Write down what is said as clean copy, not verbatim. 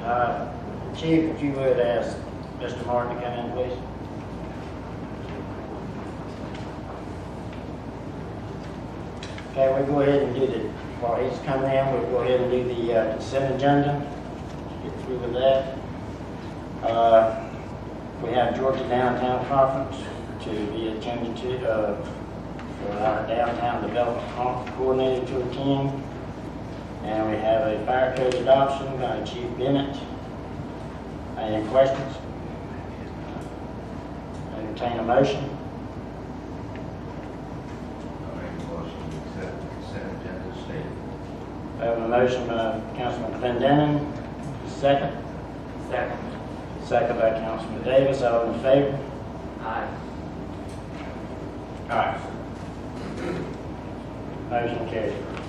Chief, if you would ask Mr. Martin to come in, please. Okay, we'll go ahead and do the, while he's coming in, we'll go ahead and do the consent agenda. Get through with that. We have Georgia Downtown Conference to be attended to, for our downtown development coordinator to attend. And we have a fire code adoption by Chief Bennett. Any questions? Entertain a motion. I make a motion to accept the consent agenda as stated. I have a motion by Councilman Clendenin. Second. Second. Second by Councilman Davis. All in favor? Aye. Aye. Motion carried.